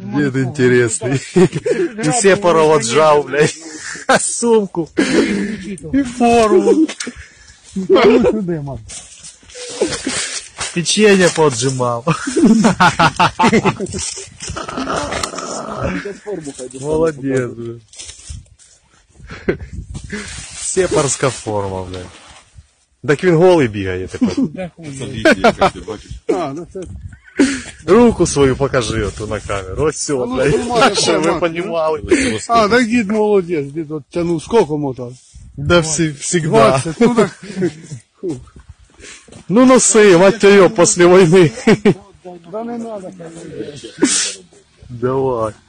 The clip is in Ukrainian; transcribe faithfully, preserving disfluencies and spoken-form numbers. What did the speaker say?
Дед интересный. И все пороводжал, блядь. Сумку. И форму. Печенье поджимал. Молодец, блядь. Сепарська форма, блядь. Так він голий бігає тепер. А, ну це... Руку свою покажи оту на камеру. Ось все, блядь. Так, щоб ви понімали. А, так дід молодець, дід от тянув, скільки мотав? Да всі, всегда. двадцять, ну так... Ну носи, мать ее, после войны. Да не надо, конечно. Давай.